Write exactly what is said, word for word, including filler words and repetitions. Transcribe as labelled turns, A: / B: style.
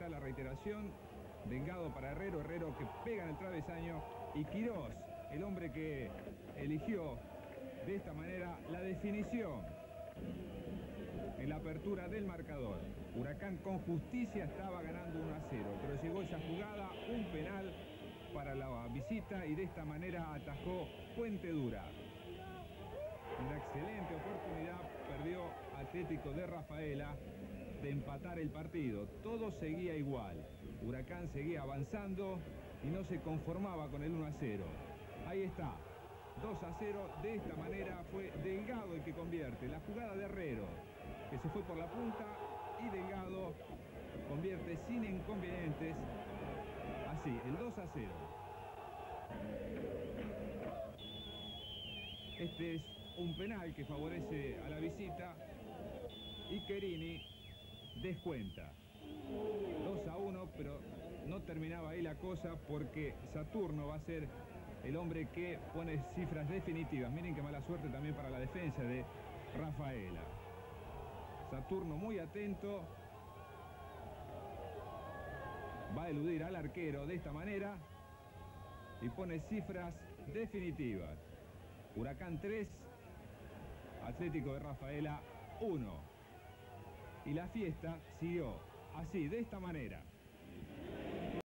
A: está la reiteración. Delgado para Herrero, Herrero que pega en el travesaño. Y Quirós, el hombre que eligió de esta manera la definición en la apertura del marcador. Huracán con justicia estaba ganando uno a cero, pero llegó esa jugada, un penal para la visita y de esta manera atajó Puente Dura. Una excelente oportunidad perdió Atlético de Rafaela de empatar el partido. Todo seguía igual. Huracán seguía avanzando y no se conformaba con el uno a cero. Ahí está. dos a cero, de esta manera fue Delgado el que convierte. La jugada de Herrero, que se fue por la punta, y Delgado convierte sin inconvenientes. Así, el dos a cero. Este es un penal que favorece a la visita y Querini descuenta. dos a uno, pero no terminaba ahí la cosa porque Saturno va a ser el hombre que pone cifras definitivas. Miren qué mala suerte también para la defensa de Rafaela. Saturno muy atento. Va a eludir al arquero de esta manera y pone cifras definitivas. Huracán tres, Atlético de Rafaela uno. Y la fiesta siguió así, de esta manera.